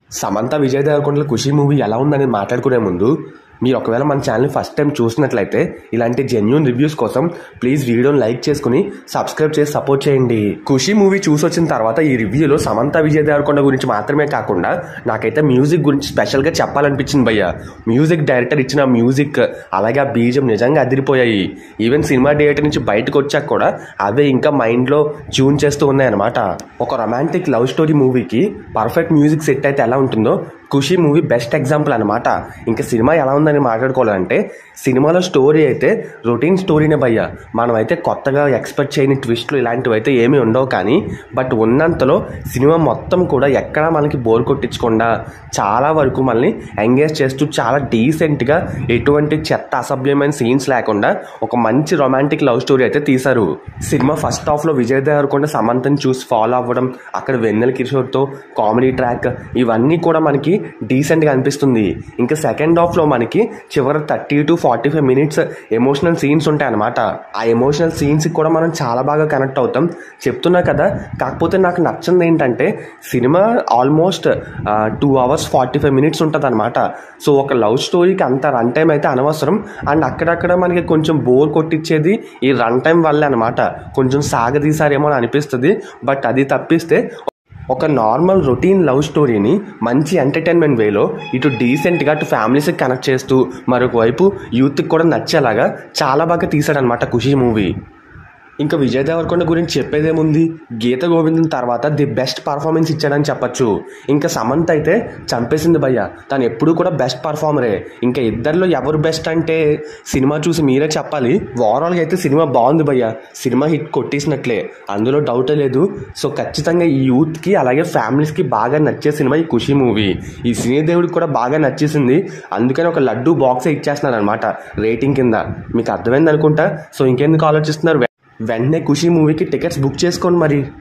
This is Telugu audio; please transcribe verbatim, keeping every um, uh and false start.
సమంత విజయ్ దేవరకొండల ఖుషి మూవీ ఎలా ఉందని మాట్లాడుకునే ముందు మీరు ఒకవేళ మన ఛానల్ని ఫస్ట్ టైం చూసినట్లయితే ఇలాంటి జెన్యూన్ రివ్యూస్ కోసం ప్లీజ్ వీడియోని లైక్ చేసుకుని సబ్స్క్రైబ్ చేసి సపోర్ట్ చేయండి. ఖుషి మూవీ చూసి వచ్చిన తర్వాత ఈ రివ్యూలో సమంత విజయ్ దేవరకొండ గురించి మాత్రమే కాకుండా నాకైతే మ్యూజిక్ గురించి స్పెషల్గా చెప్పాలనిపించింది భయ్య. మ్యూజిక్ డైరెక్టర్ ఇచ్చిన మ్యూజిక్ అలాగే ఆ బీజం నిజంగా అదిరిపోయాయి. ఈవెన్ సినిమా థియేటర్ నుంచి బయటకు వచ్చాక కూడా అవే ఇంకా మైండ్లో ట్యూన్ చేస్తూ ఉన్నాయన్నమాట. ఒక రొమాంటిక్ లవ్ స్టోరీ మూవీకి పర్ఫెక్ట్ మ్యూజిక్ సెట్ అయితే ఎలా ఉంటుందో ఖుషి మూవీ బెస్ట్ ఎగ్జాంపుల్ అనమాట. ఇంకా సినిమా ఎలా ఉందని మాట్లాడుకోవాలంటే సినిమాలో స్టోరీ అయితే రొటీన్ స్టోరీనే భయ్య. మనమైతే కొత్తగా ఎక్స్పెక్ట్ చేయని ట్విస్ట్లు ఇలాంటివి అయితే ఏమీ ఉండవు, కానీ బట్ ఉన్నంతలో సినిమా మొత్తం కూడా ఎక్కడా మనకి బోర్ కొట్టించకుండా చాలా వరకు మనల్ని ఎంగేజ్ చేస్తూ చాలా డీసెంట్గా ఎటువంటి చెత్త అసభ్యమైన సీన్స్ లేకుండా ఒక మంచి రొమాంటిక్ లవ్ స్టోరీ అయితే తీశారు. సినిమా ఫస్ట్ హాఫ్లో విజయ్ దేవరకొండ సమంతని చూసి ఫాలో అవ్వడం, అక్కడ వెన్నెల కిషోర్తో కామెడీ ట్రాక్ ఇవన్నీ కూడా మనకి డీసెంట్గా అనిపిస్తుంది. ఇంకా సెకండ్ హాఫ్లో మనకి చివరి thirty to forty five minutes emotional scenes ఉంటాయి అనమాట. ఆ ఎమోషనల్ సీన్స్కి కూడా మనం చాలా బాగా కనెక్ట్ అవుతాం. చెప్తున్నా కదా, కాకపోతే నాకు నచ్చింది ఏంటంటే cinema almost two hours forty five minutes ఉంటుంది అనమాట. సో ఒక లవ్ స్టోరీకి అంత రన్ టైం అయితే అనవసరం. అండ్ అక్కడక్కడ మనకి కొంచెం బోర్ కొట్టించేది ఈ రన్ టైం వల్లే అనమాట. కొంచెం సాగదీసారేమో అని అనిపిస్తుంది. బట్ అది తప్పిస్తే ఒక నార్మల్ రొటీన్ లవ్ స్టోరీని మంచి ఎంటర్టైన్మెంట్ వేలో ఇటు డీసెంట్గా అటు ఫ్యామిలీస్కి కనెక్ట్ చేస్తూ మరొక వైపు యూత్కి కూడా నచ్చేలాగా చాలా బాగా తీశాడనమాట ఖుషి మూవీ. ఇంకా విజయ్ దేవరకొండ గురించి చెప్పేదేముంది, గీత గోవిందం తర్వాత ది బెస్ట్ పర్ఫార్మెన్స్ ఇచ్చాడని చెప్పచ్చు. ఇంకా సమంత అయితే చంపేసింది భయ్య. తను ఎప్పుడూ కూడా బెస్ట్ పర్ఫార్మరే. ఇంకా ఇద్దరిలో ఎవరు బెస్ట్ అంటే సినిమా చూసి మీరే చెప్పాలి. ఓవరాల్గా అయితే సినిమా బాగుంది భయ్య. సినిమా హిట్ కొట్టేసినట్లే, అందులో డౌటే లేదు. సో ఖచ్చితంగా ఈ యూత్కి అలాగే ఫ్యామిలీస్కి బాగా నచ్చే సినిమా ఈ ఖుషి మూవీ. ఈ సినీదేవుడికి కూడా బాగా నచ్చేసింది. అందుకని ఒక లడ్డు బాక్సే ఇచ్చేస్తున్నారు అనమాట రేటింగ్ కింద. మీకు అర్థమైంది అనుకుంటా. సో ఇంకెందుకు ఆలోచిస్తున్నారు, వెంటనే ఖుషి మూవీకి టికెట్స్ బుక్ చేసుకోండి మరి.